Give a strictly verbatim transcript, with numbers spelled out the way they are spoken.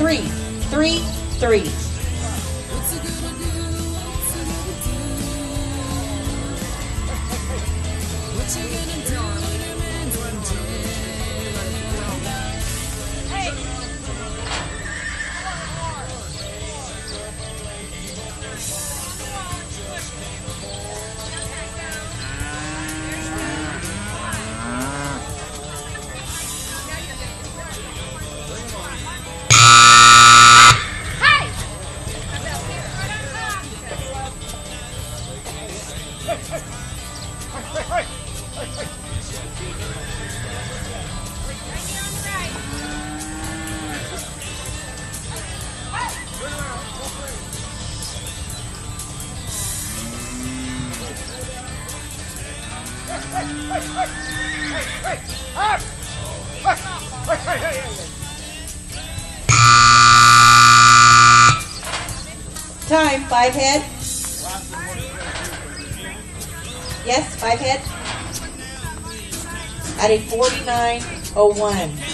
three, three, three. Time, five head. Yes, five head. At a forty-nine oh one.